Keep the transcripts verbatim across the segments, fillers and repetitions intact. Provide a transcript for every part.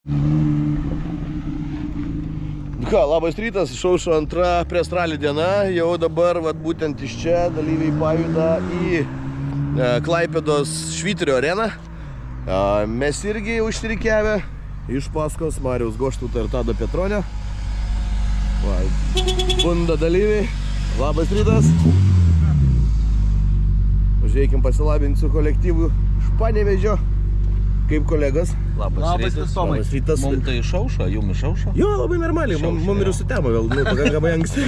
Ką, labas rytas, šaušo antra prieš ralį diena, jau dabar vat, būtent iš čia dalyviai pajuda į e, Klaipėdos Švyturio areną. E, mes irgi užsirikiavę iš paskos Mariaus Goštauto ir Tado Petronio. Va, bunda dalyviai, labas rytas. Važiuokim pasilabinti su kolektyvu iš Panevėžio. Kaip kolegas? Labas, Labas rytas. Tomai. Labas rytas. Mums tai išaušo, jum išaušo? Jo, labai normaliai, mum, mum ir užsitemo vėl, nu, pakankamai anksti.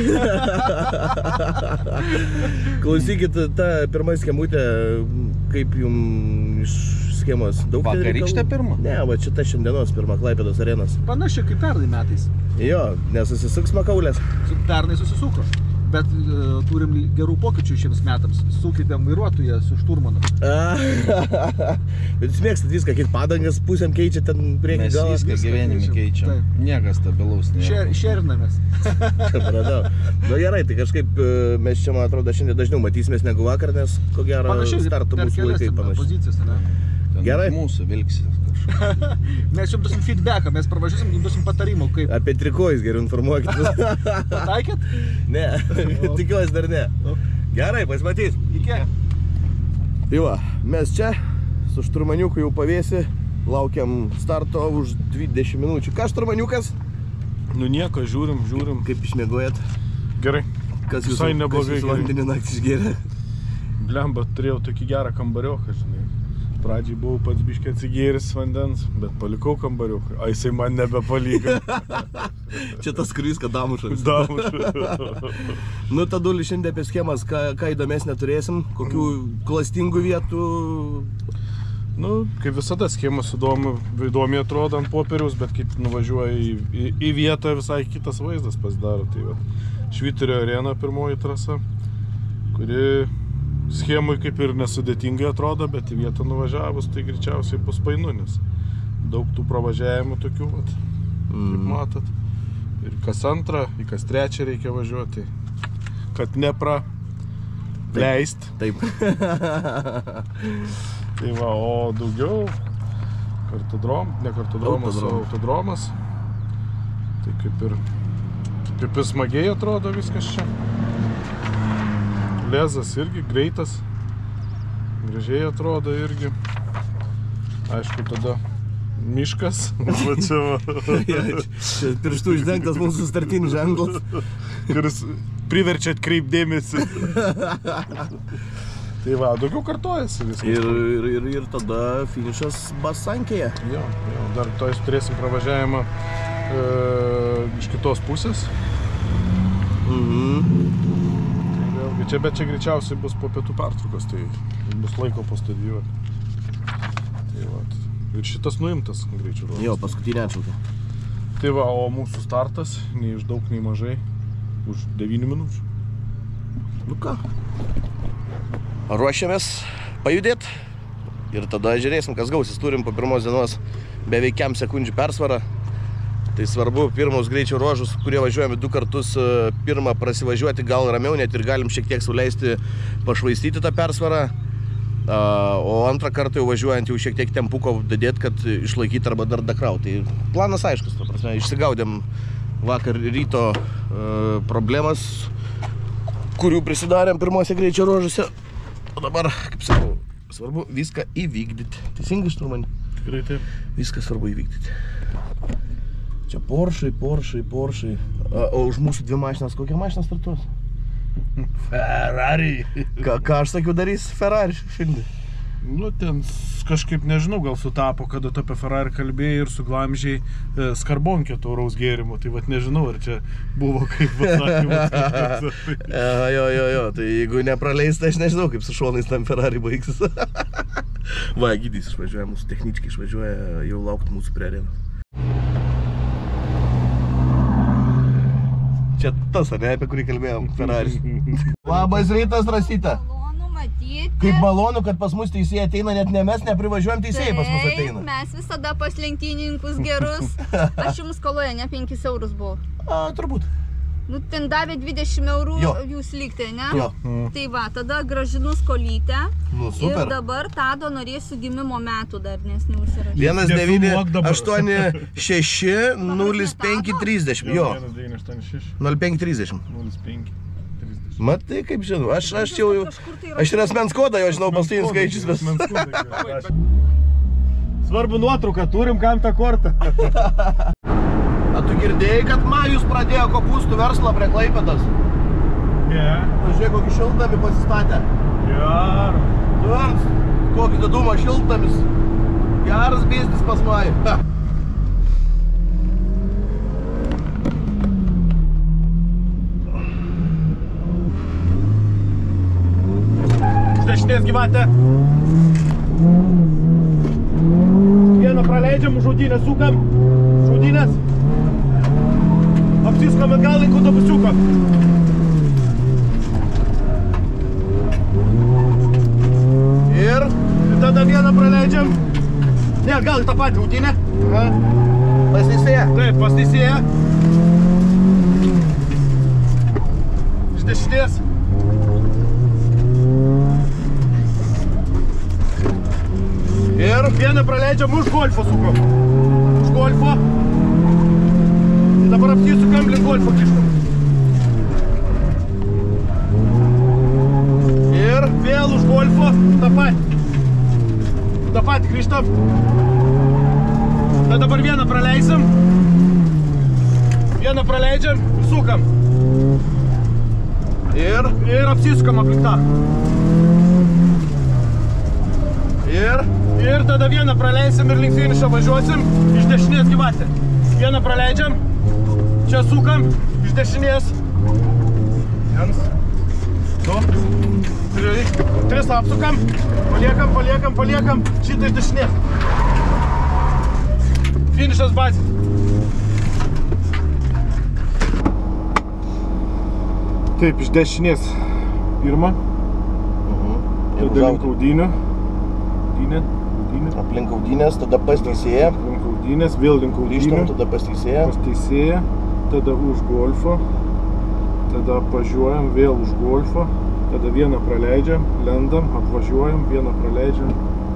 Klausykit, ta pirma schemutė, kaip jum iš schemos daug ten reikalų? Vakarykštė pirma? Ne, va šita šiandienos pirma Klaipėdos arenos. Panašiai kaip pernai metais. Jo, nesusisuks makaulės. Pernai susisuko. Bet uh, turim gerų pokyčių šiems metams. Sukeitėm vairuotoją su šturmanu. Bet jūs mėgstat viską, kaip padangas pusėm keičia ten priekį Mes galą. viską gyvenime keičiam. Taip. Niekas stabilaus nėra. Šer, šerinamės. Pradau. Nu gerai, tai kažkaip mes čia, man atrodo, šiandien dažniau matysimės negu vakar, nes ko gero Panašiai, startų per mūsų kelias laikai panašiai. pozicijas, ne? Ten Gerai. Mūsų vilksis kažkaip. Mes jums duosim feedbacką, mes pravažiuosim, jums duosim patarimų, kaip. Apie trikojus geriau informuokit. Pataikėt? Ne, tikiuosi dar ne. Gerai, pasimatys. Iki. Tai va, mes čia su šturmaniuku jau pavėsi, laukiam starto už dvidešimt minučių. Ką šturmaniukas? Nu nieko, žiūrim, žiūrim. Kaip išmiegojat? Gerai. Kas Visai jūsų, neblogai, kas jūsų gerai. vandenį naktį išgėrė? Blemba, turėjau tokį gerą kambarioką, žinai. Pradžiai buvau pats biškį atsigėris vandens, bet palikau kambariuką. A, jisai man nebepaliko. Čia tas kuris, kad damušas. Damuš. Nu, Taduli, šiandien apie schemas, ką, ką įdomesnę turėsim, kokių klastingų vietų. Nu, kaip visada, schemas įdomi, įdomiai atrodo ant popieriaus, bet kaip nuvažiuoja į, į, į vietą, visai kitas vaizdas pasidaro. Tai va, Švyturio arena pirmoji trasa, kuri schemui kaip ir nesudėtingai atrodo, bet į vietą nuvažiavus, tai greičiausiai bus painu, nes daug tų pravažiavimų tokių, vat, kaip matot. Ir kas antrą, į kas trečią reikia važiuoti, kad nepra leist. Taip. Tai va, o daugiau kartodrom, ne kartodromas, o autodromas. Tai kaip ir, kaip ir smagiai atrodo viskas čia. Lezas irgi greitas, gražiai atrodo irgi. Aišku, tada miškas. Va čia va. Čia pirštų uždengtas mūsų startinis ženklas. Kuris priverčia atkreipdėmėsi. Tai va, daugiau kartojasi viskas. Ir, ir, ir, ir tada finišas Basankėje. Jo, jo, dar to turėsim pravažiavimą e, iš kitos pusės. Mhm. Čia, bet čia greičiausiai bus po pietų pertraukos, tai bus laiko pastudijuoti. Tai va, ir šitas nuimtas greičiau ruošas. Jo, paskutinė atšaukė. Tai va, o mūsų startas, nei iš daug, nei mažai, už devynių minučių. Nu ką? Ruošiamės pajudėti ir tada žiūrėsim, kas gausis. Turim po pirmos dienos beveik kem sekundžių persvarą. Tai svarbu pirmus greičio ruožus, kurie važiuojame du kartus, pirmą prasivažiuoti gal ramiau, net ir galim šiek tiek suleisti pašvaistyti tą persvarą. O antrą kartą jau važiuojant jau šiek tiek tempuko didėti, kad išlaikyti arba dar dakrauti. Tai planas aiškus, ta prasme, išsigaudėm vakar ryto problemas, kurių prisidarėm pirmose greičio ruožuose. O dabar, kaip sakau, svarbu viską įvykdyti. Teisingai, šturmani? Tikrai taip. Viską svarbu įvykdyti. Čia Porschai, Porschai, Porschai. O už mūsų dvi mašinas, kokia mašina startuos? Ferrari. Ką, ką aš sakiau darys Ferrari šiandien? Nu, ten kažkaip nežinau, gal sutapo, kada tu apie Ferrari kalbėjai ir suglamžiai e, skarbonkė tauraus gėrimo. Tai vat nežinau, ar čia buvo kaip pasakymas. Jo, jo, jo, tai jeigu nepraleis, tai aš nežinau, kaip su šonais tam Ferrari baigsis. Va, Gydys išvažiuoja, mūsų techničkai išvažiuoja jau laukti mūsų prie arenos. Čia tas, ar ne, apie kurį kalbėjom, Ferrari. Labas rytas, Rasyta. Malonu matyti. Kaip malonu, kad pas mus teisėjai ateina, net ne mes neprivažiuojam, teisėjai pas mus ateina. Mes visada pas lenktynininkus gerus. Aš jums skoloje ne penkis eurus buvau. A, turbūt. Nu, ten davė dvidešimt eurų Jo. jūs lygtai, ne? Jo. Tai va, tada gražinu skolytę. Nu, super. Ir dabar Tado norėsiu gimimo metų dar, nes neužsirašyti. vienas devyni Nefilmuok dabar. aštuoni šeši nulis penki trisdešimt. Jo. vienas devyni aštuoni šeši nulis penki trisdešimt. nulis penki trisdešimt. Matai, kaip žinau, aš, aš jau, aš ir asmens kodą jau žinau, paskutinis skaičius vis. Svarbu nuotrauką, turim kam tą kortą. A tu girdėjai, kad Majus pradėjo kopūstų verslą prie Klaipėdos? Ne. Pažiūrėk, kokį šiltnamį pasistatė. Geras. Duvers, kokį didumą šiltnamis. Geras biznis pas Majų. Dešinės gyvatė. Vieną praleidžiam, žaudynę sukam. Žaudynės. Apsiskam atgal link autobusiuko. Ir? Ir tada vieną praleidžiam. Ne, atgal į tą patį žaudynę. Pas teisėją. Taip, pas teisėją. Iš dešinės. Ir? Vieną praleidžiam už golfo sukam. Už golfo. Ir dabar apsisukam link golfo grįžtam. Ir? Vėl už golfo. Tą patį. Tą patį grįžtam. Tada dabar vieną praleisim. Vieną praleidžiam ir sukam. Ir? Ir apsisukam aplink tą. Ir? Ir tada vieną praleisim ir link finišo važiuosim iš dešinės gyvatė. Vieną praleidžiam, čia sukam, iš dešinės. Vienas, du, tris, tris apsukam, paliekam, paliekam, paliekam, šitą iš dešinės. Finišas bazė. Taip, iš dešinės pirmą, tada link audinių. Audinė. Aplink audynės, tada pas teisėją. Link audynės, vėl link audinių. Grįžtam, tada pas teisėją. Pas teisėją, tada už golfo, tada apvažiuojam, vėl už golfo, tada vieną praleidžiam, lendam, apvažiuojam, vieną praleidžiam.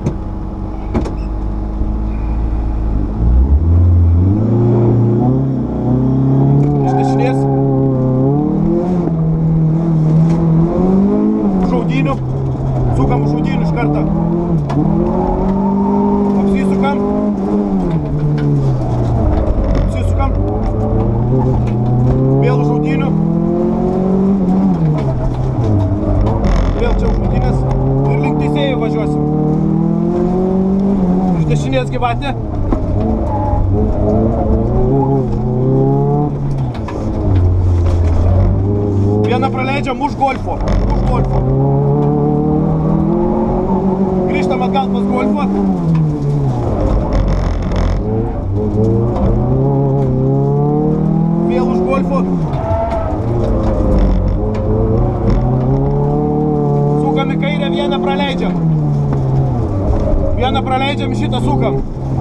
Iš dešinės. Už audinių. Sukam už audinių iš kartą. Apsisukam. Apsisukam. Vėl už audinių. Vėl čia už audinės. Ir link teisėjų važiuosim. Iš dešinės gyvatė. Vieną praleidžiam už golfo. Už golfo. Grįžtam atgal pas golfo. Vėl už golfo. Sukam į kairę, vieną praleidžiam. Vieną praleidžiam, šitą sukam.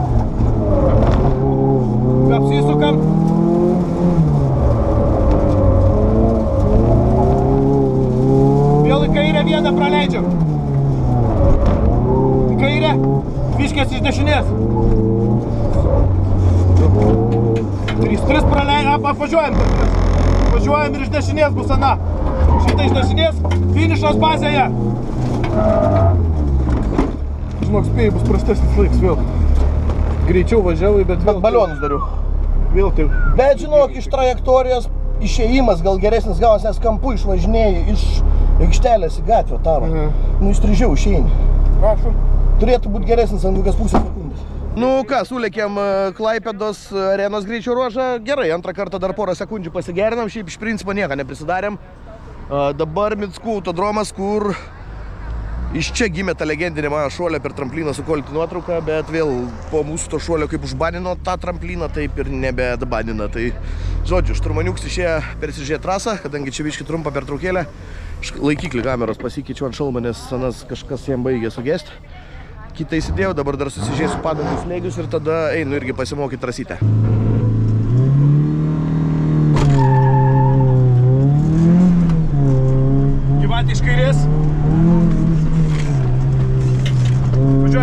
Apsisukam. Vėl į kairę, vieną praleidžiam. Į kairę, fiškės iš dešinės. Trys, tris praleidžiam, apvažiuojam. Apvažiuojam ir iš dešinės bus ana. Šitą iš dešinės, finišas bazėje. Žinok, spėjai, bus prastesnis laiks vėl. Greičiau važiavai, bet vėl... Bet balionus dariu. Vėl tai... Bet žinok, iš trajektorijos išėjimas gal geresnis gavas, nes kampu išvažinėjai iš aikštelės į gatvę tavo. Mhm. Nu, įstrižiau išeini. Prašom. Turėtų būti geresnis ant kokias pusės sekundės. Nu ką, sulėkėm Klaipėdos arenos greičio ruožą. Gerai, antrą kartą dar porą sekundžių pasigerinam, šiaip iš principo nieko neprisidarėm. Dabar Mickų autodromas, kur iš čia gimė ta legendinė mano šuolė per tramplyną sukolti nuotrauką, bet vėl po mūsų to šuolio kaip užbanino tą tramplyną, taip ir nebedabanina. Tai žodžiu, šturmaniuks išėjo persižiūrėti trasą, kadangi čia biškį trumpą pertraukėlę. Laikiklį kameros pasikeičiu ant šalmo, nes senas kažkas jam baigė sugesti. Kitą įsidėjau, dabar dar susižiūrėsiu padangų slėgius ir tada einu irgi pasimokyti trasytę.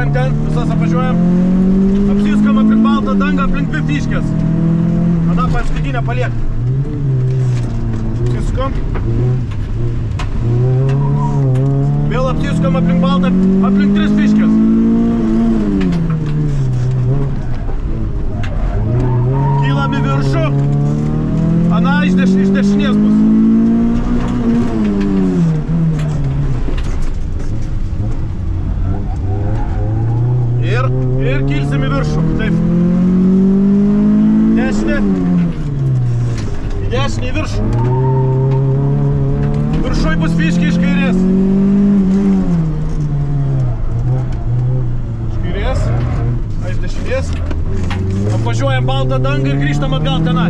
apvažiuojam ten, visas apvažiuojam. Apsiskam aplink baltą dangą, aplink dvi fiškės. Tada paskutinę paliek. Apsiskam. Vėl apsiskam aplink baltą, aplink tris fiškės. Kylam į viršų. Ana iš, deš, iš dešinės bus. Ir, ir kilsim į viršų. Taip. Dešinė. Į dešinį į viršų. Viršui bus fiškė iš kairės. Iš kairės. A iš dešinės. Apvažiuojam baltą dangą ir grįžtam atgal tenai.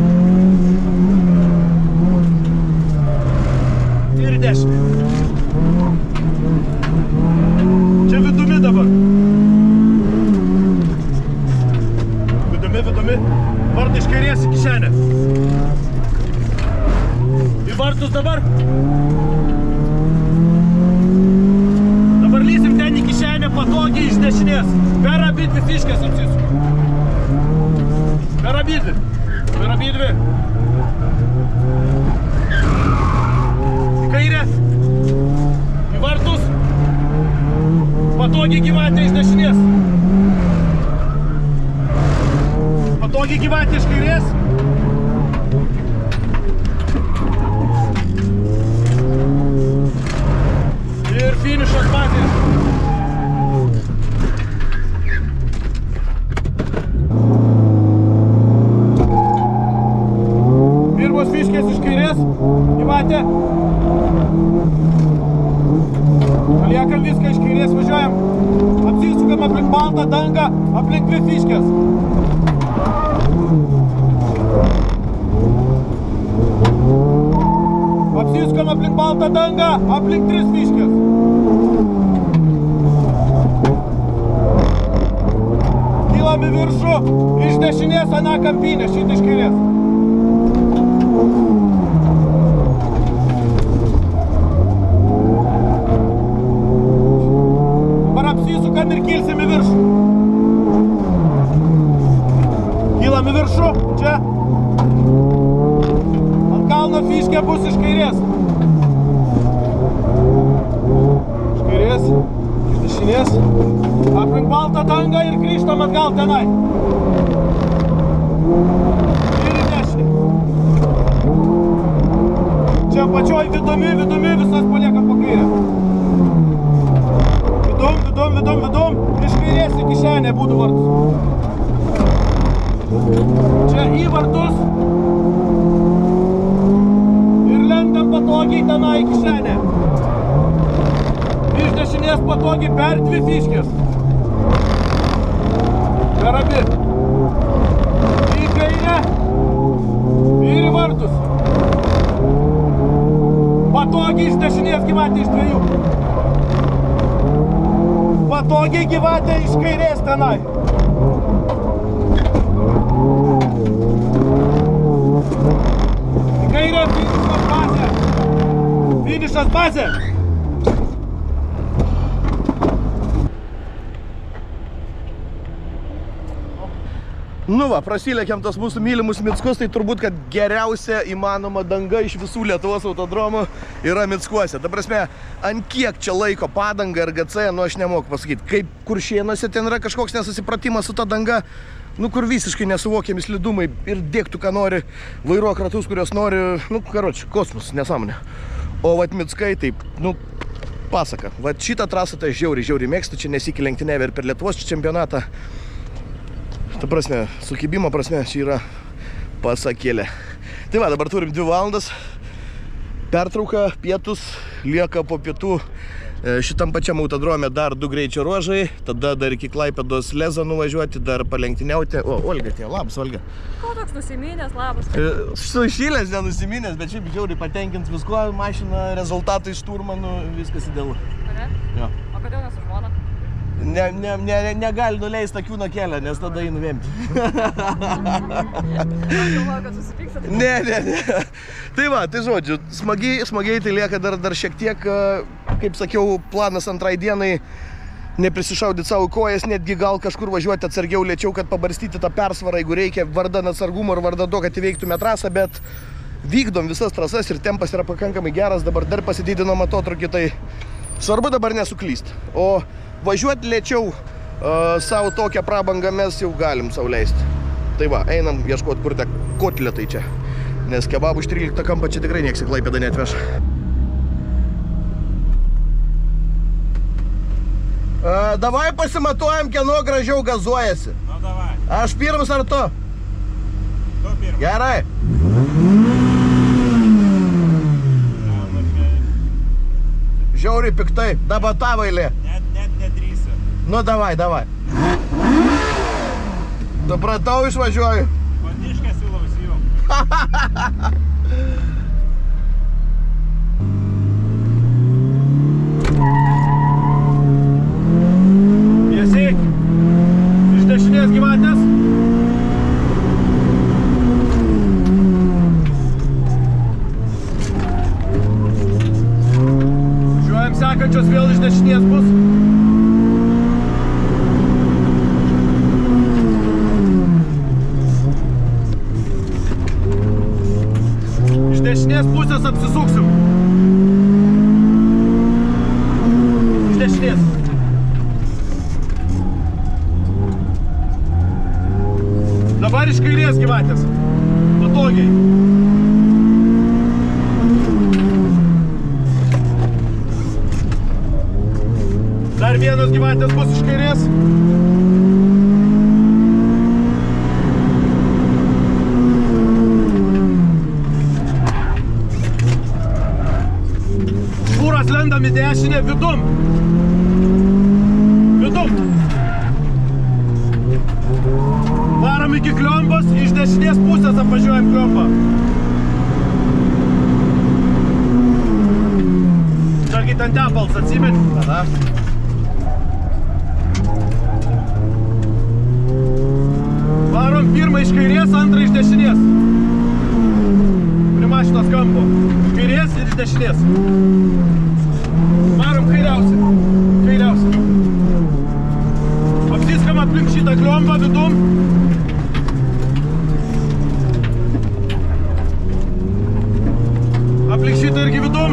Ir į dešinę. Čia vidumi dabar. Vidumi, vidumi. Vartai iš kairės į kišenę. Į vartus dabar. Dabar lysim ten į kišenę patogiai iš dešinės. Per abidvi fiškės apsisuka. Per abidvi. Per abidvi. Į kairę. Į vartus. Patogiai gyvatė iš dešinės. Patogiai gyvatė iš kairės. Ir finišas bazės. Pirmos fiškės iš kairės. Gyvatė. Paliekam viską iš kairės, važiuojam. Apsisukam aplink baltą dangą, aplink dvi fiškės. Apsisukam aplink baltą dangą, aplink tris fiškės. Kylam į viršų, iš dešinės ana kampinė, šitą iš kairės. Dabar apsisukam ir kilsim į viršų. Kylam į viršų, čia. Ant kalno fiškė bus iš kairės. Iš kairės, iš dešinės. Aplink baltą dangą ir grįžtam atgal tenai. Ir į dešinę. Čia pačioj vidumi, vidumi visas paliekam po kairę. Vidum, vidum, vidum, vidum. Iš kairės į kišenę būtų vartus. Čia į vartus. Ir lendam patogiai tenai į kišenę. Iš dešinės patogiai per dvi fiškės. Per abi. Į kairę. Ir į vartus. Patogiai iš dešinės gyvatė iš dviejų. Patogiai gyvatė iš kairės tenai. Į kairę finišas bazė. Finišas bazė. Nu va, prasilėkiam tos mūsų mylimus Mickus, tai turbūt, kad geriausia įmanoma danga iš visų Lietuvos autodromų yra Mickuose. Ta prasme, ant kiek čia laiko padanga ir G C, nu aš nemoku pasakyti. Kaip Kuršėnuose ten yra kažkoks nesusipratimas su ta danga, nu kur visiškai nesuvokiami slidumai ir dėktų, ką nori, vairuok ratus, kurios nori, nu karoči, kosmos, nesąmonė. O vat Mickai, taip, nu, pasaka. Vat šitą trasą tai žiauriai, žiauriai mėgstu, čia nesikį lenktyniavę ir per Lietuvos čempionatą. Ta prasme, sukibimo prasme, čia yra pasakėlė. Tai va, dabar turim dvi valandas. Pertrauka, pietus, lieka po pietų šitam pačiam autodrome dar du greičio ruožai. Tada dar iki Klaipėdos Lezą nuvažiuoti, dar palenktyniauti. O, Olga atėjo, labas, Olga. Ko toks nusiminęs, labas? Sušylęs, nenusiminęs, bet šiaip žiauriai patenkins viskuo, mašina, rezultatai šturmanų, viskas idealu. Kare? Jo. O kodėl ne su žmona? Ne, ne, ne, negali nuleisti akių nuo kelio, nes tada jį nuvemti. Galvoju, kad susipyksit. Ne, ne, ne. Tai va, tai žodžiu, smagiai, smagiai tai lieka dar, dar šiek tiek, kaip sakiau, planas antrai dienai neprisišaudyti savo kojas, netgi gal kažkur važiuoti atsargiau lėčiau, kad pabarstyti tą persvarą, jeigu reikia, vardan atsargumo ir vardan to, kad įveiktume trasą, bet vykdom visas trasas ir tempas yra pakankamai geras, dabar dar pasididinom atotrukį, tai svarbu dabar nesuklysti. O važiuoti lėčiau uh, savo tokią prabangą mes jau galim sau leisti. Tai va, einam ieškoti, kur te kotletai čia. Nes kebabų iš tryliktą kampą čia tikrai nieks į Klaipėdą neatveš. Uh, davai pasimatuojam, kieno gražiau gazuojasi. Nu, davai. Aš pirmas ar tu? Tu pirmas. Gerai. Žiauriai piktai. Dabar tavo eilė. Net, net nedrįsiu. Nu, davai, davai. Supratau, išvažiuoju. Paniškę siūlau įsijungti. Tiesiai. Iš dešinės gyvatės. Važiuojam sekančios vėl iš dešinės bus. Iš dešinės pusės apsisuksim. Iš dešinės. Dabar iš kairės gyvatės. Patogiai. Dar vienas gyvatės bus iš kairės. Šūras lendam į dešinę vidum. Vidum. Varam iki kliombos, iš dešinės pusės apvažiuojam kliombą. Dargi ten tepals, atsimeni? Tada. Varom pirmą iš kairės, antrą iš dešinės. Prie mašinos kampo. Iš kairės ir iš dešinės. Varom kairiausiai. Kairiausiai. Apsiskam aplink šitą kliombą vidum. Aplink šitą irgi vidum.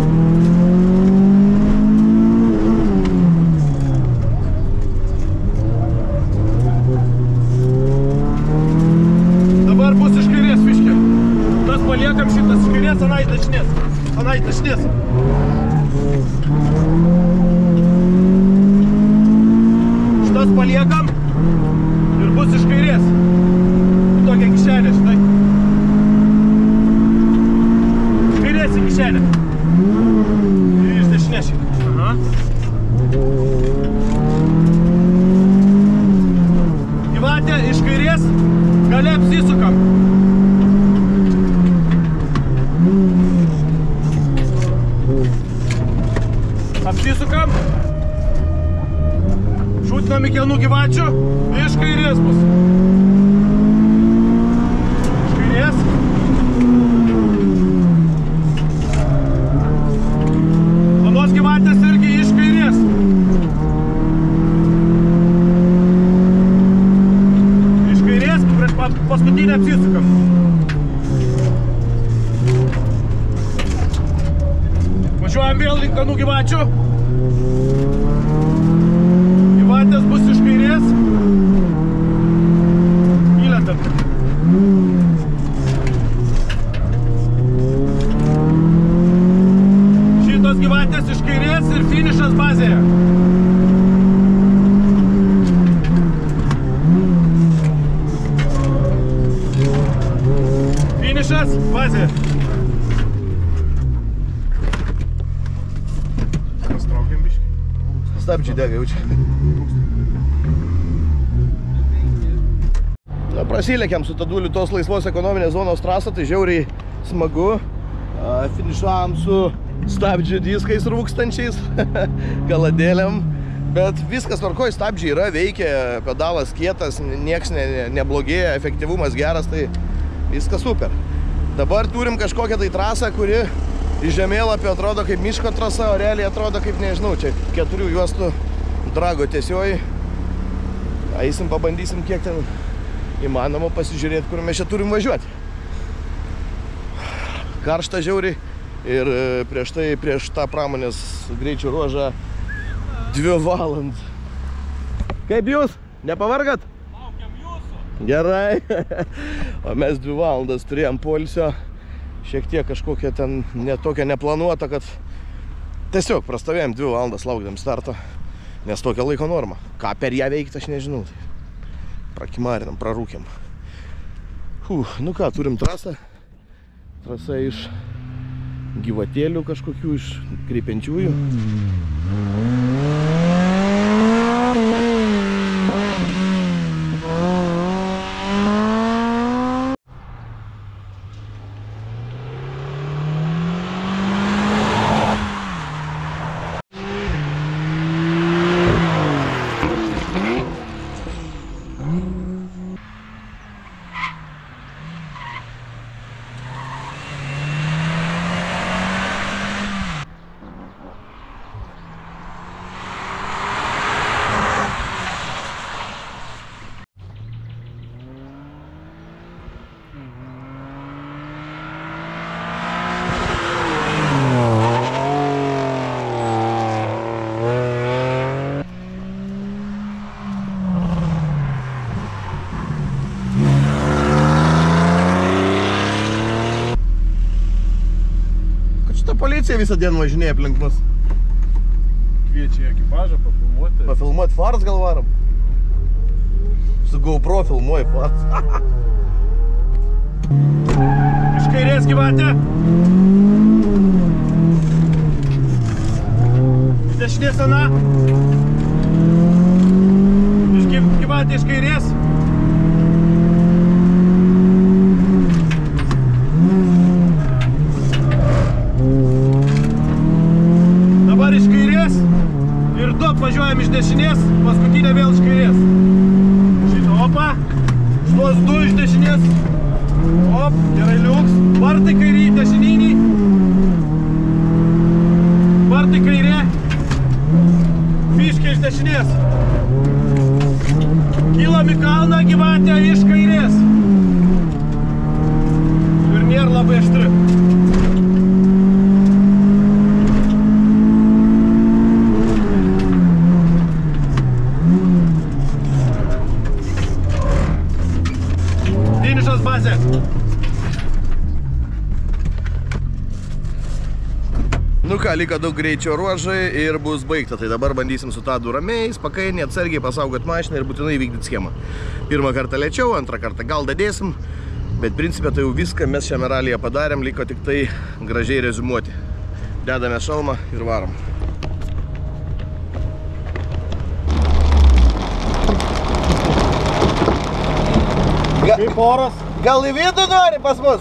Dabar bus iš kairės viškė. Tas paliekam šitas iš kairės, anai dešinės. Anai dešinės. Šitas paliekam ir bus iš kairės. Į tokią kišenę, štai. Iš kairės į kišenę. Ir iš dešinės šitą. Aha. Gyvatė iš kairės, gale apsisukam. Apsisukam. Šūtinam iki anų gyvačių. Iš kairės bus. Iš kairės. Anos gyvatės irgi iš kairės. Iš kairės prieš paskutinę apsisukam. Važiuojam vėl link anų gyvačių. Gyvatės bus iš kairės. Įlendam. Šitos gyvatės iš kairės ir finišas bazėje. Finišas bazėje. Stabdžiai dega jau čia. Na, prasilėkiam su Taduliu tos laisvos ekonominės zonos trasą, tai žiauriai smagu. Finišavom su stabdžių diskais rūkstančiais, kaladėlėm. Bet viskas tvarkoj, stabdžiai yra, veikia, pedalas kietas, nieks ne, ne, neblogėja, efektyvumas geras, tai viskas super. Dabar turim kažkokią tai trasą, kuri iš žemėlapio atrodo kaip miško trasa, o realiai atrodo kaip, nežinau, čia keturių juostų Drago tiesioji. Eisim, pabandysim, kiek ten įmanoma pasižiūrėti, kur mes čia turim važiuoti. Karšta žiauriai ir prieš tai, prieš tą pramonės greičio ruožą dvi valandas. Kaip jūs? Nepavargat? Laukiam jūsų. Gerai. O mes dvi valandas turėjom poilsio. Šiek tiek kažkokia ten netokia neplanuota, kad tiesiog prastovėjom dvi valandas laukdam starto. Nes tokia laiko norma. Ką per ją veikti, aš nežinau. Prakimarinam, prarūkiam. Huh, nu ką, turim trasą. Trasa iš gyvatėlių kažkokių, iš kreipiančiųjų. Policija visą dieną važinėja aplink mus. Kviečia ekipažą pafilmuoti. Pafilmuoti fars gal varom? Su GoPro filmuoji fars. Iš kairės gyvatė. Iš dešinės ana. Iš gyvatė iš kairės. Iš kairės ir du apvažiuojam iš dešinės, paskutinę vėl iš kairės. Šitą, opa, šitos du iš dešinės. Op, gerai liuks. Vartai kairį, dešininį. Vartai kairė. Fiškė iš dešinės. Kylam į kalną gyvatę iš kairės. Ir nėra labai aštri. Bazė. Nu ką, liko daug greičio ruožai ir bus baigta. Tai dabar bandysim su Tadu ramiai, spakainiai, atsargiai pasaugot mašiną ir būtinai vykdyti schemą. Pirmą kartą lėčiau, antrą kartą gal dadėsim, bet principė tai jau viską mes šiame ralyje padarėm, liko tik tai gražiai rezumuoti. Dedame šalmą ir varom. Kaip oras? Gal į vidų nori pas mus?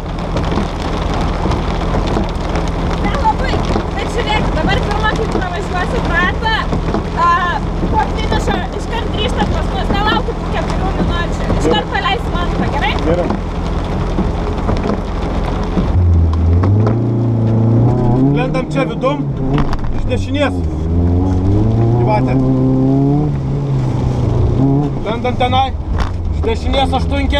Nelabai, bet žiūrėk, dabar pirmą, kai pravažiuosi ratą, po finišo iškart grįžtat pas mus, nelaukit po keturių minučių, iškart paleisim antrą, gerai? Gerai. Lendam čia vidum, iš dešinės. Gyvatė. Lendam tenai, iš dešinės aštunkė.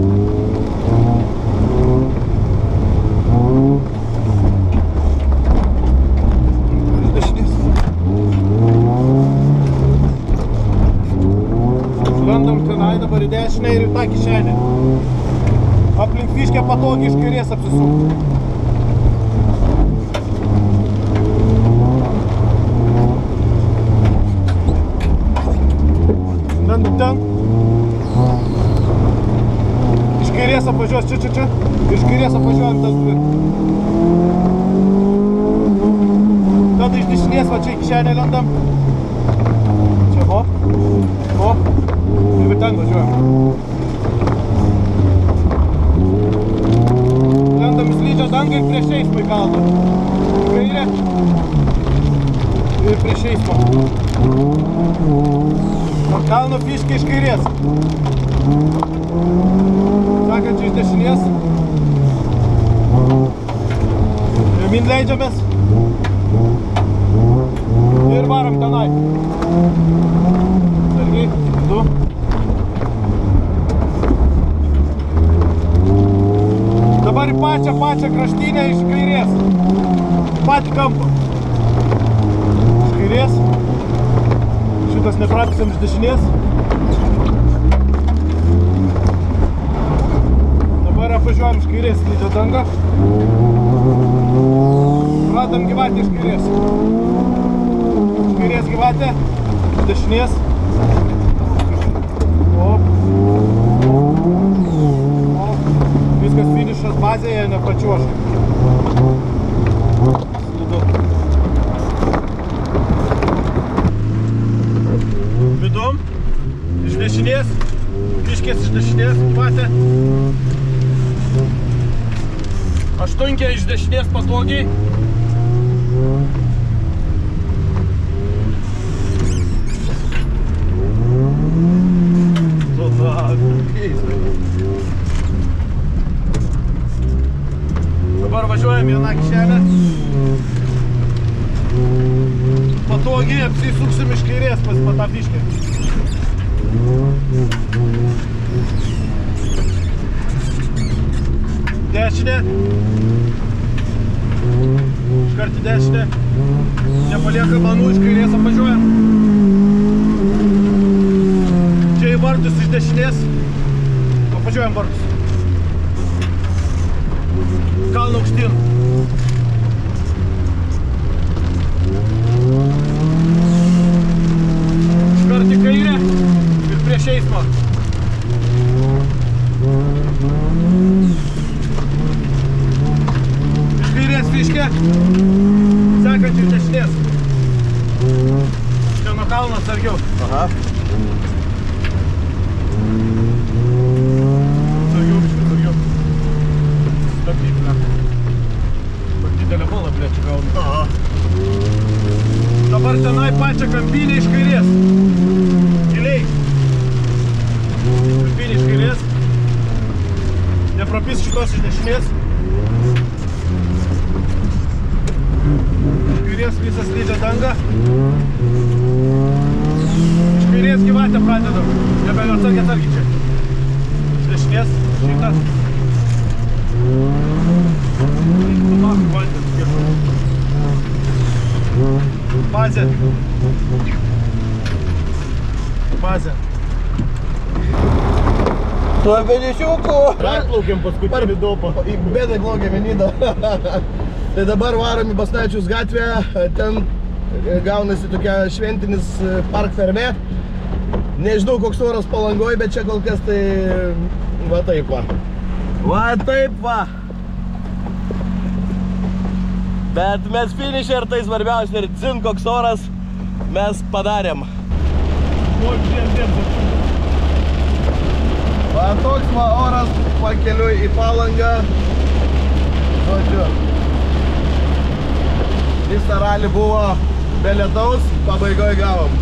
Dabar į dešinę ir į tą kišenę. Aplink fiškę patogiai iš kairės apsisukti. Lendam ten. Iš kairės apvažiuos čia, čia, čia. Iš kairės apvažiuojam tas dvi. Tada iš dešinės va čia į kišenę lendam. Čia hop. Hop. Ir ten važiuojam. Lendam į slidžią dangą ir prieš eismą į kalną. Į kairę. Ir prieš eismą. Ant kalno fiškė iš kairės. Sakančiai iš dešinės. Žemyn leidžiamės. Ir varom tenai. Sargiai, du. Dabar į pačią, pačią kraštinę iš kairės. Patį kampą. Iš kairės. Šitas nepratisam iš dešinės. Dabar apvažiuojam iš kairės slidžią dangą. Pradam gyvatę iš kairės. Iš kairės gyvatę. Iš dešinės. Op. Viskas finišas bazėje, nepačiuošai. Slidu. Vidum. Iš dešinės. Kiškės iš dešinės. Gyvatė. Aštunkė iš dešinės patogiai. Dabar važiuojam vieną kišenę. Patogiai apsisuksim iš kairės pas patapiškę. Dešinė. Iškart į dešinę. Nepalieka manų, iš kairės apvažiuojam. Čia į vartus iš dešinės. Apvažiuojam vartus. Kalną aukštyn. Iškart į kairę ir prieš eismą. Iš kairės fiškė. Sekant iš dešinės. Čia nuo kalno atsargiau. Aha. Atsargiau, atsargiau. Stabdykime. Didelę balą, ble, čia gaunu. Aha. Dabar tenai pačią kampinę iš kairės. Giliai. Kampinė iš kairės. Neprapis šitos iš dešinės. Iš kairės visą slidžią dangą. Iš kairės gyvatę pradedam. Nebeliau atsargiai, atsargiai čia. Iš dešinės šitas. Bazė. Bazė. Tuo benišiuku. Praplaukiam paskutinį dopą. Į bėdą plaukiam į Nidą. Tai dabar varom į Basnaičius gatvę. Ten gaunasi tokia šventinis park fermė. Nežinau, koks oras Palangoj, bet čia kol kas tai va taip va. Va taip va. Bet mes finišė ir tai svarbiausia ir dzin koks oras mes padarėm. Va toks va oras pakeliui į Palangą. Žodžiu. Visą ralį buvo be lietaus, pabaigoje gavom.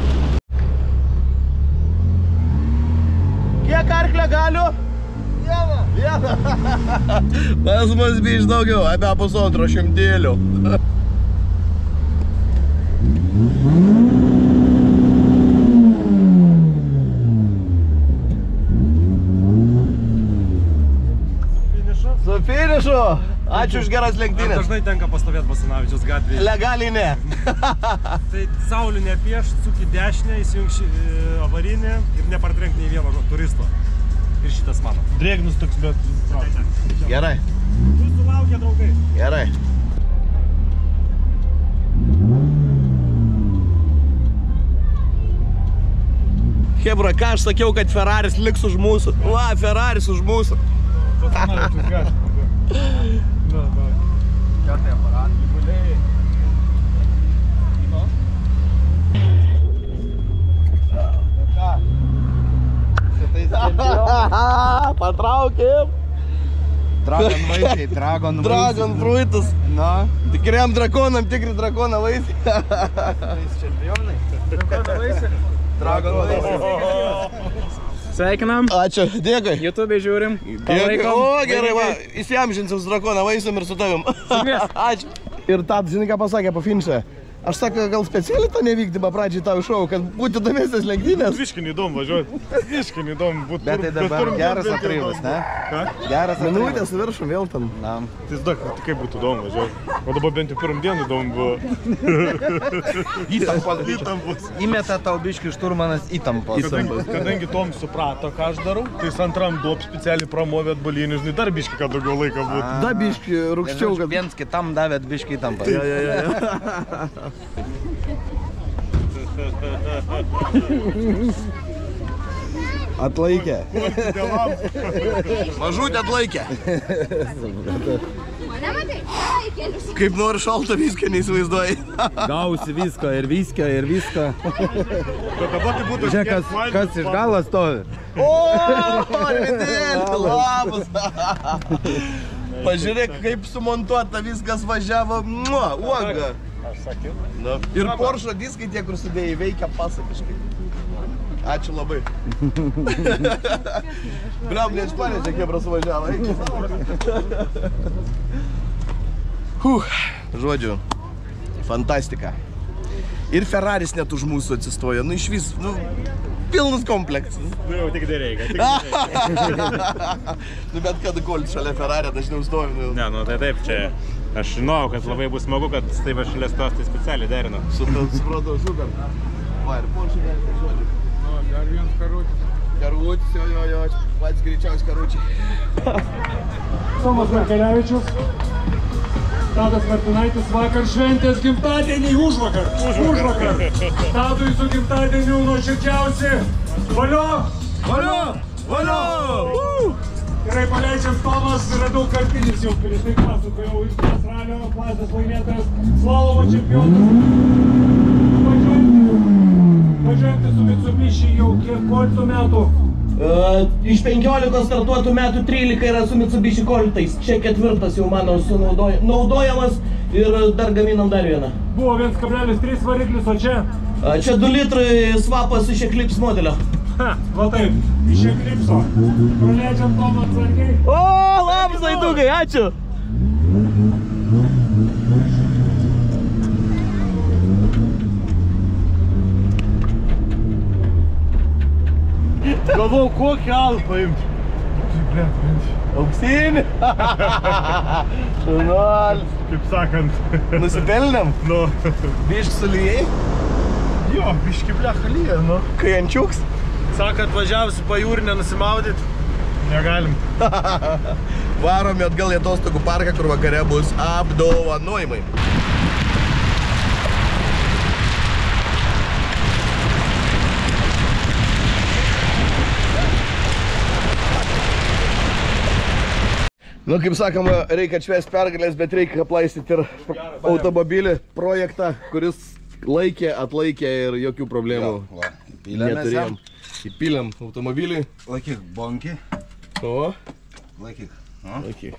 Kiek arklio galiu? Vieną. Vieną. Pas mus biš daugiau, apie pusantro šimtėlių. Su finišu. Ačiū už geras lenktynės. Dažnai tenka pastovėti Basanavičiaus gatvėje. Legaliai ne. Tai saulį nepieš, suk į dešinę, įsijung avarinį ir nepartrenk nei vieno turisto. Ir šitas mano. Drėgnus toks, bet... Gerai. Jūsų laukia draugai. Gerai. Hebra, ką aš sakiau, kad Ferraris liks už mūsų. Va, Ferraris už mūsų. Basanavičius gatvė. Na, va. Ką tai aparat? Gyvuliai. No. Ką? Šitais čempionai. Patraukėm. Dragon vaisiai, dragon vaisiai. Dragon fruitus. Na. Tikriam drakonam, tikri drakono vaisiai. Tais čempionai. Drakono vaisiai. Dragon vaisiai. Sveikinam. Ačiū, dėkui. YouTube žiūrim. Dėkui. O, gerai, va, įsiamžinsim su drakono vaisiam ir su tavim. Ačiū. Ir tad, žinai ką pasakė po finišą? Aš sako, gal specialiai tą nevykdymą pradžiai tau iššau, kad būtų įdomesnės lenktynės. Viškai neįdomu važiuoti. Viškai neįdomu būtų. Bet tai dabar geras atraimas, ne? Ką? Geras atraimas. Minutės viršum vėl tam. Na. Tai zdak, tai kaip būtų įdomu važiuoti. O dabar bent jau pirmą dieną įdomu buvo. Įtampos. Įtampos. Įmeta tau biškį šturmanas įtampos. Kadangi, kadangi Tom suprato, ką aš darau, tai jis antram duop specialiai pramovė atbalinį, žinai, dar biškį, kad daugiau laiko būtų. Da biškį rūkščiau, kad... Viens kitam davėt biškį įtampą. Ja, ja, ja. Atlaikė. Mažutė atlaikė. Kaip nori šaltą viską neįsivaizduoji. Gausi viską ir viską ir viską. Bet dabar tai būtų... Žiūrėk, kas, kas iš galo stovi. O, Arvidėl, labas. Pažiūrėk, kaip sumontuota viskas važiavo. Mua, uoga. Aš sakiau. Na, ir Porsche diskai tie, kur sudėjai, veikia pasakiškai. Ačiū labai. Bliam, neišplanė čia Kebra suvažiavo. Huh, žodžiu, fantastika. Ir Ferraris net už mūsų atsistojo. Nu, iš vis, nu, pilnas kompleksas. Nu, jau tik dar reikia. Tik dar reikia. Nu, bet kad Colt šalia Ferrari dažniau stovi. Nu. Ne, nu, tai taip, čia... Aš žinau, kad labai bus smagu, kad tai va šalia stos, tai specialiai derinu. Supratau, super. Va, ir Porsche galite žodžiu. Nu, dar vienas karutis. Karutis, jo, jo, jo, pats greičiausiai karučiai. Tomas Markelevičius, Tadas Martinaitis, vakar šventės gimtadienį, užvakar. Užvakar. Tadui su gimtadieniu nuoširdžiausi. Valio! Valio! Valio! Gerai, paleidžiam Tomas, yra daug kartinis jau, kuris taip pasakojau, Ispas ralio klasės laimėtojas, slalomo čempionas. Važiuojantį su Mitsubishi jau kiek koltų metų? Uh, iš penkiolikos startuotų metų trylika yra su Mitsubishi koltais. Čia ketvirtas jau mano sunaudoj... naudojamas ir dar gaminam dar vieną. Buvo vienas kablelis trys variklis, o čia? Uh, čia du litrai svapas iš Eclipse modelio. Ha, va taip, iš Eclipso. Praleidžiam Tomą atsargiai. O, labas, Aidukai, ačiū. Galvau, kokį alų paimti. Auksinį. Šunuolis. Kaip sakant. Nusipelnėm? Nu. Bišk sulijai? Jo, biški blecha lyja, nu. Kai ančiuks? Sako, atvažiavusi pajūrinę nusimaudyt. Negalim. Varom atgal į atostogų parką, kur vakare bus apdovanojimai. Nu, kaip sakoma, reikia atšvęsti pergalės, bet reikia aplaistyti ir automobilį projektą, kuris laikė, atlaikė ir jokių problemų Va, neturėjom. Įpylėm automobilį. Laikyk bonkį. O? Laikyk. Laikyk.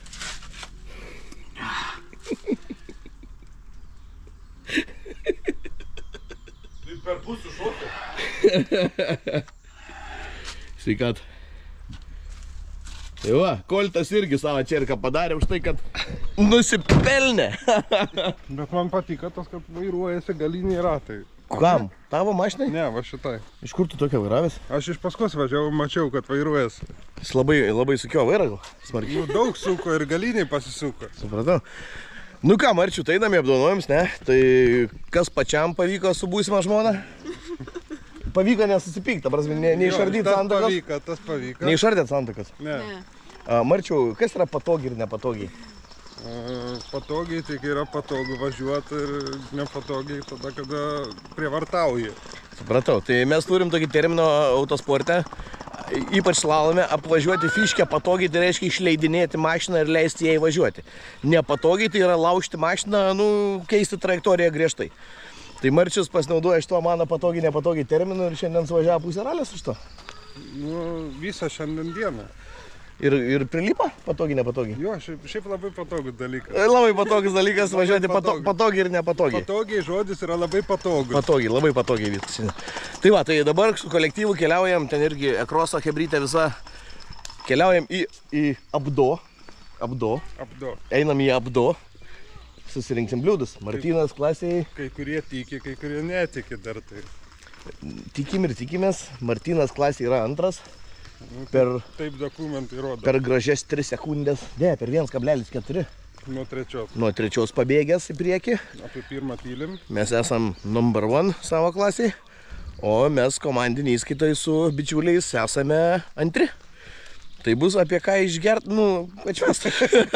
Tai per pusų šokė. Sveikat. Tai va, Koltas irgi savo čerką padarė už tai, kad nusipelnė. Bet man patiko tas, kad vairuojasi galiniai ratai. Kam? Tavo mašinai? Ne, va šitai. Iš kur tu tokia vairavęs? Aš iš paskos važiavau, mačiau, kad vairuojasi. Jis labai, labai sukio vairą gal? Smarkiai. Nu, daug suko ir galiniai pasisuko. Supratau. Nu ką, Marčiu, tai einame apdovanojimus, ne? Tai kas pačiam pavyko su būsima žmona? Pavyko nesusipykti, ta prasme, ne, neišardyti santuokos. Tas pavyko, tas pavyko. Neišardyti santuokos. Ne. A, Marčiu, kas yra patogiai ir nepatogiai? A, patogiai, tik yra patogu važiuoti ir nepatogiai tada, kada prievartauji. Supratau, tai mes turim tokį terminą autosporte, ypač slalome, apvažiuoti fiškę patogiai, tai reiškia išleidinėti mašiną ir leisti jai važiuoti. Nepatogiai tai yra laužti mašiną, nu, keisti trajektoriją griežtai. Tai Marčius pasinaudoja iš to mano patogiai, nepatogiai terminų ir šiandien suvažiavo pusę ralės iš to. Nu, visą šiandien dieną. Ir, ir prilipa patogiai, nepatogiai? Jo, šiaip, šiaip labai patogus dalykas. Labai patogus dalykas važiuoti pato, patogiai. patogiai ir nepatogiai. Patogiai žodis yra labai patogus. Patogiai, labai patogiai viskas. Tai va, tai dabar su kolektyvu keliaujam, ten irgi Ekroso hebrytė visa, keliaujam į, į Abdo. Abdo. Abdo. Einam į Abdo. susirinksim bliūdus. Martynas klasėje. Kai kurie tiki, kai kurie netiki dar tai. Tikim ir tikimės. Martynas klasėje yra antras. Per, Taip dokumentai rodo. per gražias tris sekundės. Ne, per vienas kablelis keturi. Nuo trečios. Nuo trečios pabėgęs į priekį. Apie pirmą tylim. Mes esam number one savo klasėje. O mes komandiniai įskaitai su bičiuliais esame antri. Tai bus apie ką išgert, nu, pačios.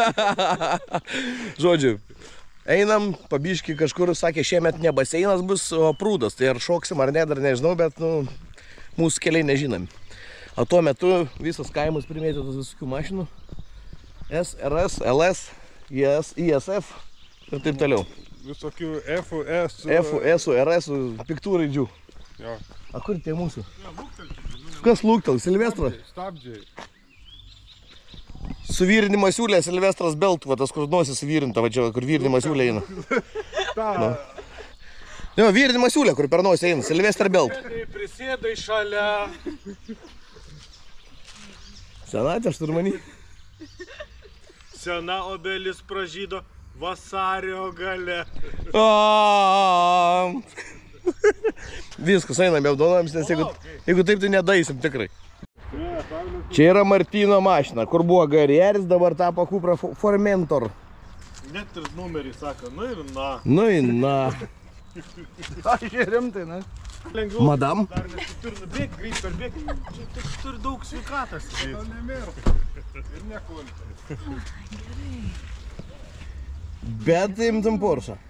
Žodžiu, einam, pabiški kažkur, sakė, šiemet ne baseinas bus, o prūdas. Tai ar šoksim ar ne, dar nežinau, bet, nu, mūsų keliai nežinami. O tuo metu visas kaimus primėtytos visokių mašinų. S, R S, L S, I S, I S F ir taip toliau. Visokių F, S. F, S, R S, piktų raidžių. Jo. A kur tie mūsų? Kas lūktel? Silvestras? Stabdžiai. Suvyrinimo siūlė Silvestras Belt, va tas kur nosis suvyrinta, va čia, kur vyrinimo siūlė eina. No. Jo, vyrinimo siūlė, kur per nosį eina, Silvestras Belt. Prisėdai šalia. Senatė šturmanį. Sena obelis pražydo vasario gale. Viskas, einam jau donomis, nes jeigu, jeigu taip, tai nedaisim tikrai. Čia yra Martyno mašina, kur buvo Garieris, dabar tapo Cupra Formentor. Net ir numerį sako, nu ir na. Nu ir na. Aš rimtai, na. Lengviau. Madam. Dar nes tu turi nubėgti, greit per bėgti. Čia tik turi daug sveikatas. Gal nemėra. Ir nekulti. Bet imtum Porsche.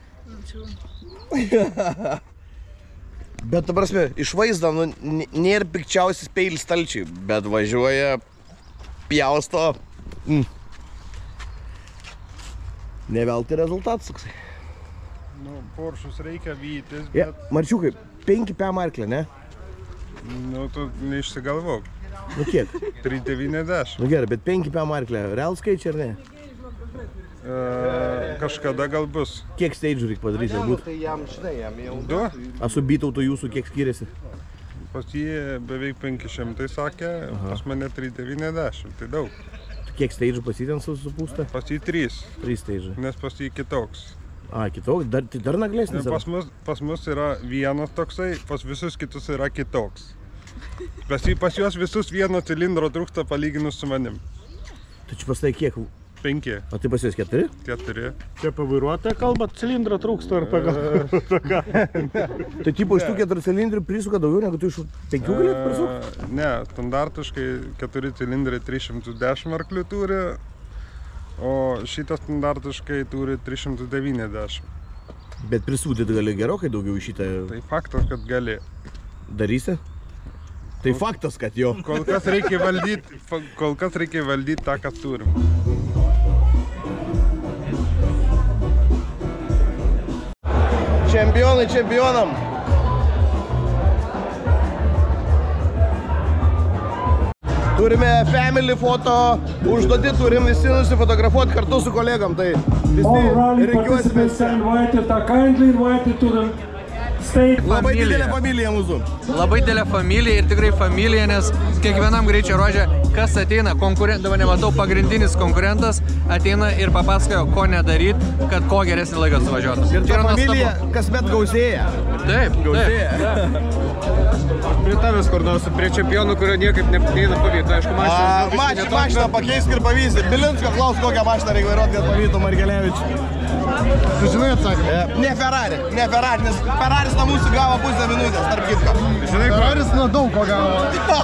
Bet, ta prasme, iš vaizdo, nu, nėra pikčiausias peilis stalčiai, bet važiuoja pjausto. Mm. Nevelti rezultatas toksai. Nu, Porschus reikia vytis, bet... Ja, Marčiukai, penki P marklė, ne? Nu, tu neišsigalvok. Nu kiek? trys devyniasdešimt. Nu gerai, bet penki P marklė, real skaičiai ar ne? E, kažkada gal bus. Kiek stage'ų reikia padaryti, galbūt? Tai jam, žinai, jam jau... Du? A su Bytautu jūsų kiek skiriasi? Pas jį beveik penki šimtai sakė, pas mane trys devyniasdešimt, tai daug. Kiek stage'ų pasitien supūsta? Pas jį trys, Trys stage'ai. nes pas jį kitoks. A, kitoks, dar, tai dar naglesnis Pas yra? mus, pas mus yra vienas toksai, pas visus kitus yra kitoks. Pas, jį- pas juos visus vieno cilindro trūksta palyginus su manim. Tai čia pas tai kiek? Penki, O tai pas jūs keturi? keturi. Čia pavairuotoja kalba, cilindrą trūksta ir pagal. Tai tipo iš tų keturių cilindrų prisuka daugiau negu tu iš penkių galėtų prisukti? E, ne, standartiškai keturi cilindrai trys šimtai dešimt arklių turi, o šitas standartiškai turi trys šimtai devyniasdešimt. Bet prisūdyti gali gerokai daugiau iš šitą Tai faktas, kad gali. darysi? Tai faktas, kad jo. Kol kas reikia valdyti, kol kas reikia valdyti tą, ką turim. Čempionai čempionam. Turime family foto, užduoti turim visi nusifotografuoti kartu su kolegom, tai visi reikiuosimės. Labai didelė familija mūsų. Labai didelė familija ir tikrai familija, nes kiekvienam greičio ruože, kas ateina, konkurentas, dabar nematau, pagrindinis konkurentas ateina ir papasakojo, ko nedaryti, kad ko geresnį laiką suvažiuotų. Ir ta familija kasmet gausėja. Taip, Gausėja. Prie tavęs kur nors, prie čempionų, kurio niekaip neina pavytų, aišku, mašiną. Mašį, mašiną pakeisk ir pavysi. Bilinsko klaus, kokią mašiną reikia vairuoti, kad pavytų Margelevičių. Tu žinai atsakymą? Ne Ferrari, ne Ferrari, nes Ferraris nuo mūsų gavo pusę minutės, tarp kitko. Žinai, Ferraris nuo daug ko gavo.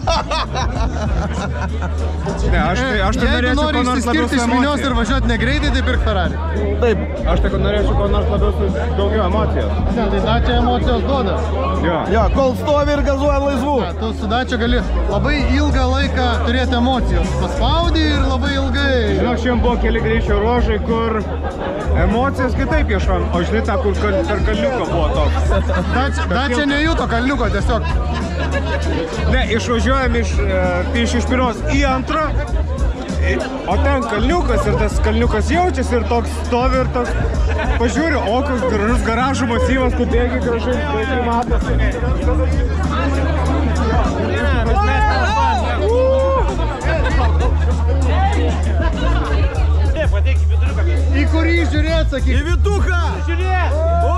Ne, aš tai, aš tai Jeigu nori išsiskirti iš minios ir važiuoti negreitai, tai pirk Ferrari. Taip. Aš tai norėčiau ko nors labiau su daugiau emocijos. Ne, tai Dacia emocijos duoda. Jo. Jo, kol stovi ir gazuoja laisvų. Ne, tu su Dacia gali labai ilgą laiką turėti emocijos. Paspaudį ir labai ilgai. Žinok, šiandien buvo keli greičio ruožai, kur emocijas kitaip ieškom, o žinai tą, kur kal, per kalniuką buvo toks. Dacia, Dacia nejuto kalniuko, tiesiog. Ne, išvažiuojam iš, e, iš, iš pirmos į antrą, i- o ten kalniukas ir tas kalniukas jaučiasi ir toks stovi ir toks pažiūriu, o koks gražus garažų masyvas, kur bėgi gražiai, gražiai matosi. Į kurį žiūrėt, sakyk. Į Vytuką! Žiūrėt!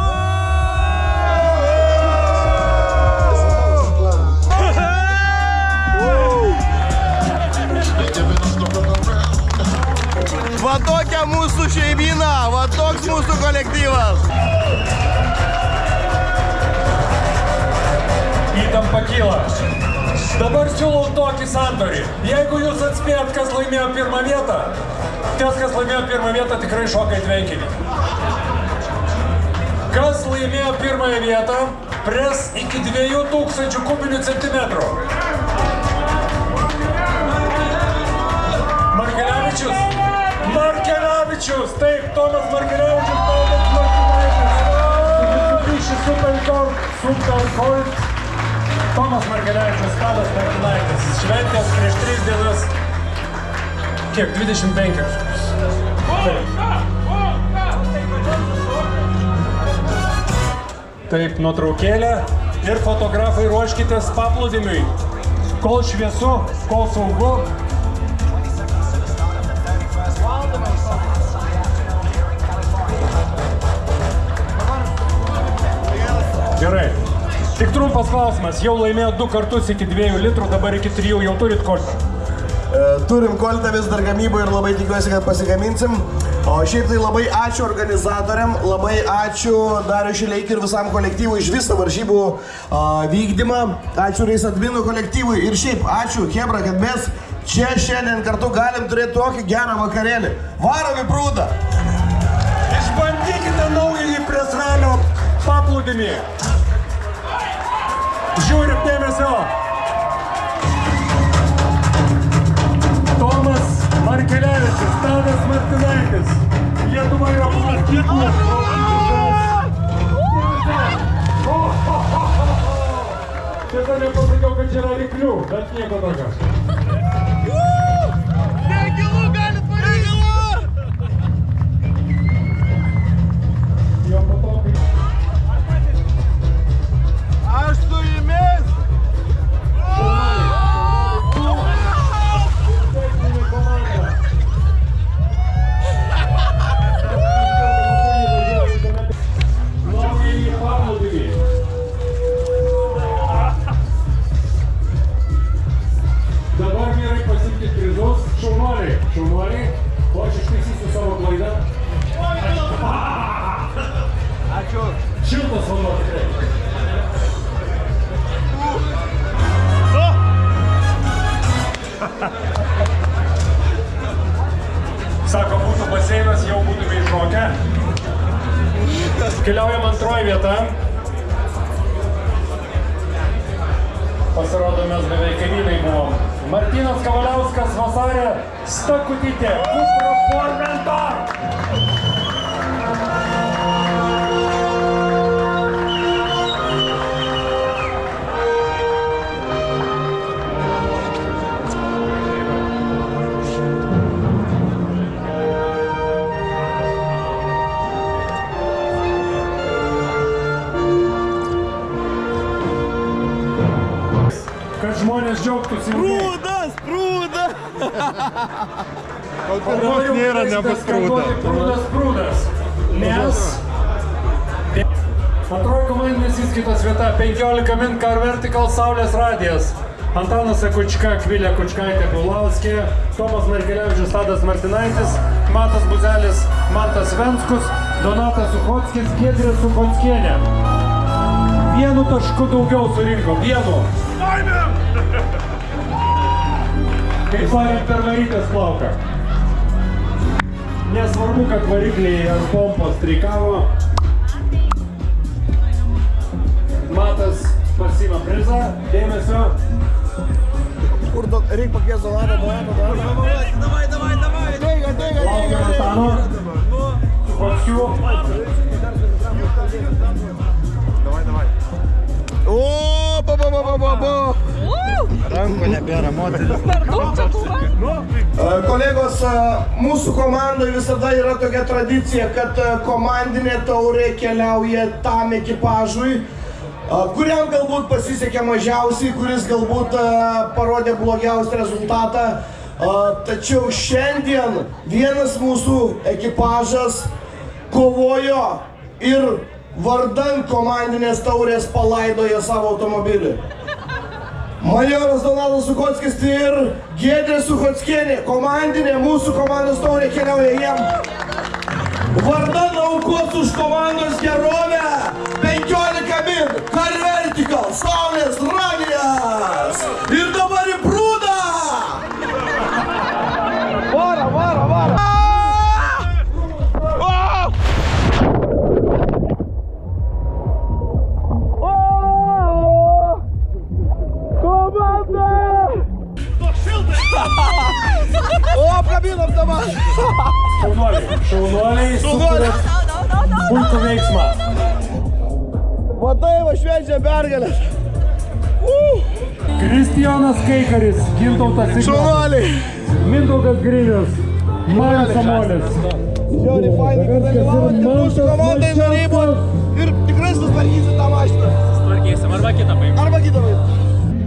Va tokia mūsų šeimyna, va toks mūsų kolektyvas. Įtampa kyla. Dabar siūlau tokį sandorį. Jeigu jūs atspėjat, kas laimėjo pirmą vietą, tas, kas laimėjo pirmą vietą, tikrai šoka į tvenkinį. Kas laimėjo pirmąją vietą, pres iki dviejų tūkstančių kubinių centimetrų. Markelevičius. Markelevičius. Taip, Tomas Markelevičius, Tomas Markelevičius. Mitsubishi Supercolt, Supercolt. Tomas Markelevičius, Tadas Martinaitis. Šventės prieš tris dienas. Kiek? dvidešimt penkios. Taip. Taip, nuotraukėlė. Ir fotografai ruoškitės paplūdimiui. Kol šviesu, kol saugu. Gerai. Tik trumpas klausimas. Jau laimėjo du kartus iki dviejų litrų, dabar iki trijų. Jau turit koltą? Turim koltą vis dar gamybą ir labai tikiuosi, kad pasigaminsim. O šiaip tai labai ačiū organizatoriam, labai ačiū Dariui Šileikį ir visam kolektyvui iš viso varžybų vykdymą. Ačiū Race Adminų kolektyvui ir šiaip ačiū, Hebra, kad mes čia šiandien kartu galim turėti tokį gerą vakarėlį. Varom į prūdą! Išbandykite naująjį Presralio paplūdimį. Žiūrim dėmesio. Tomas Markelevičius, Tadas Martinaitis. Lietuva yra plastiklų. Šitą nepasakiau, kad čia yra ryklių, bet nieko tokio. Negilų galit varyti! Jo patokai. Aš su jumis! Dabar vyrai pasimkit prizus. Šaunuoliai, šaunuoliai. O aš ištaisysiu savo klaidą. Ačiū. Šiltas vanduo tikrai. Sako, būtų baseinas, jau būtume iššokę. Keliaujam antroji vieta. Pasirodo, mes beveik kaimynai buvom. Martynas Kavaliauskas, Vasarė Stakutytė, Kupro Formentor. Kad žmonės džiaugtųsi. Prūdas, prūdas! Kol pirmos nėra, nebus prūdas. Prūdas, prūdas. Nes antroji komandinės įskaitos vieta penkiolika min Car Vertical Saulės radijas. Antanas Akučka, Kvilė Kučkaitė Paulauskė, Tomas Markelevičius, Tadas Martinaitis, Matas Buzelis, Mantas Venskus, Donatas Suchotskis, Giedrė Suchotskienė. Vienu tašku daugiau surinko, vienu. Kaip sakant, per varytės plauką. Nesvarbu, kad varikliai ant pompos streikavo. Matas pasiima prizą, dėmesio. Kur reik pakvies Donato, Donato, Donato. Davai, davai, davai! Teiga, teiga, Laukia Antano. Suchotskių. Davai, davai. O, ba, ba, ba, ba, ba, ba. Rankų nebėra, moteris. Kolegos, mūsų komandoje visada yra tokia tradicija, kad komandinė taurė keliauja tam ekipažui, kuriam galbūt pasisekė mažiausiai, kuris galbūt parodė blogiausią rezultatą. Tačiau šiandien vienas mūsų ekipažas kovojo ir vardan komandinės taurės palaidojo savo automobilį. Majoras Donatas Suchockis ir Giedrė Suchockienė, komandinė mūsų komandos taurė keliauja jiem. Vardan aukos už komandos gerovę penkiolika min, Car Vertical, Saulės radijas. Ir dabar į prūdą. Vara, vara, vara. O, apkabinom dabar. Šaunuoliai, šaunuoliai, sukūrėt puikų veiksmą. Matai, va švenčia pergalės. Kristijonas Kaikaris, Gintautas Ignotas. Šaunuoliai. Mindaugas Grinius, Marius Samolis. Žiauriai fainai, kad dalyvavote mūsų komandai narybos ir tikrai susitvarkysit tą mašiną. Susitvarkysim, arba kitą paimsim. Arba kitą paimsim.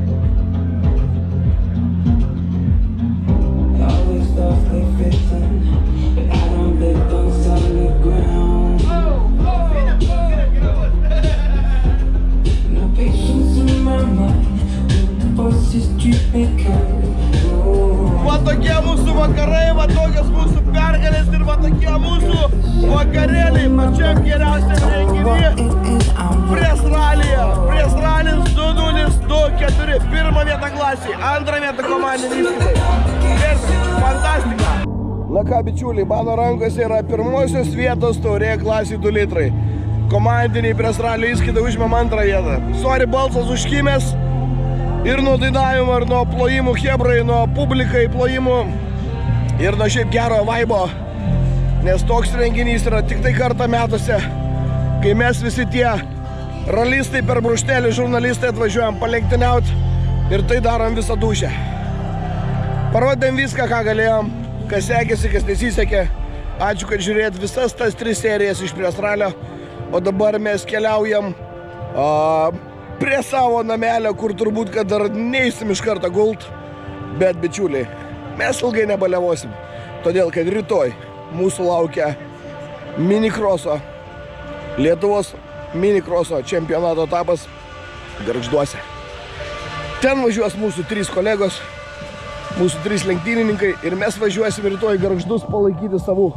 Va tokie mūsų vakarai, va tokios mūsų pergalės ir va tokie mūsų vakarėliai pačiam geriausiam renginį Press Rallyje. Press Rallis du nulis du keturi, pirmą vietą klasiai, antrą vietą komandinį įskaitai. Fantastika! Na ką, bičiuliai, mano rankose yra pirmosios vietos taurė klasiai du litrai. Komandiniai Press Rally įskaitai užimėm antrą vietą. Sorry, balsas užkimęs. Ir nuo dainavimo, ir nuo plojimų hebrai, nuo publikai plojimų ir nuo šiaip gero vaibo. Nes toks renginys yra tik tai kartą metuose, kai mes visi tie ralistai per brūkšnelį žurnalistai atvažiuojam palenktyniaut ir tai darom visą dūšę. Parodėm viską, ką galėjom, kas sekėsi, kas nesisekė. Ačiū, kad žiūrėt visas tas tris serijas iš Press Rallio. O dabar mes keliaujam a, prie savo namelio, kur turbūt, kad dar neįsim iš karto gult. Bet, bičiuliai, mes ilgai nebaliavosim. Todėl, kad rytoj mūsų laukia minikroso, Lietuvos minikroso čempionato etapas Gargžduose. Ten važiuos mūsų trys kolegos, mūsų trys lenktynininkai ir mes važiuosim rytoj Gargždus palaikyti savų.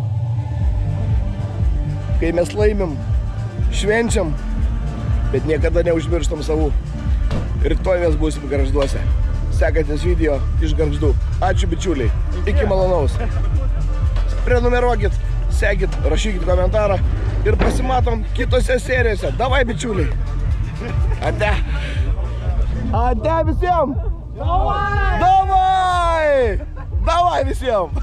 Kai mes laimim, švenčiam, bet niekada neužmirštam savų. Rytoj mes būsim Gargžduose. Sekantis video iš Gargždų. Ačiū, bičiuliai. Iki malonaus. Prenumeruokit, sekit, rašykit komentarą ir pasimatom kitose serijose. Davai, bičiuliai. Ate. Ate visiems. Davai. Davai. Davai visiems.